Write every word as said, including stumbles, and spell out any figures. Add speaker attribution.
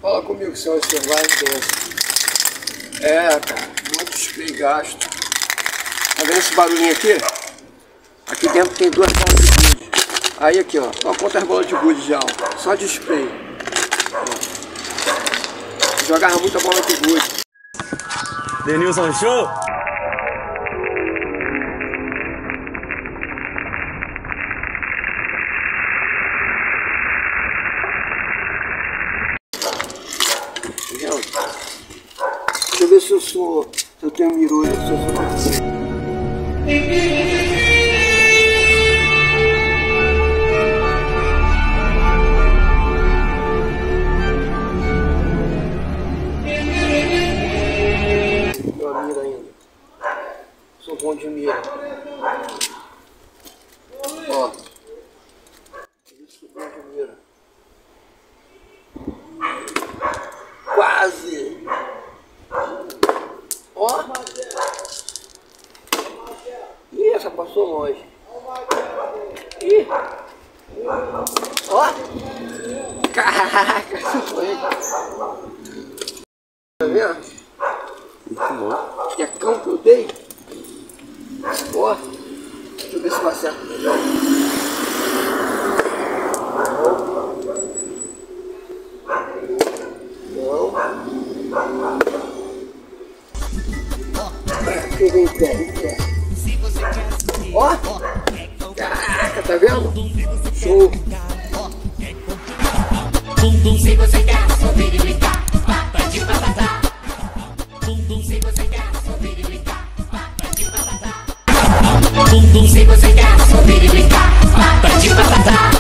Speaker 1: Fala comigo, senhor, você vai ter. É, cara, muito spray gasto. Tá vendo esse barulhinho aqui? Aqui dentro tem duas bolas de gude. Aí aqui, ó, olha quantas bolas de gude já, ó. Só de spray. Ó. Jogava muita bola de gude.
Speaker 2: Denilson, show!
Speaker 1: Deixa eu ver se eu sou. Se eu tenho mirolho, se eu sou perfeito. Eu miro ainda. Sou bom de mira. Ó. Eu sou bom de mira. Quase! Ó! Ih, essa passou longe. Ih! Ó! Caraca, isso foi! Tá vendo?
Speaker 2: Muito bom.
Speaker 1: Que é cão que eu dei? Ó! Deixa eu ver se vai acertar melhor. Peguei em pé, em pé. Ó! Caraca, tá vendo? Show!
Speaker 3: Se você quer subir e brincar, partiu pra patar. Se você quer subir e brincar, partiu pra patar. Se você quer subir e brincar, partiu pra patar.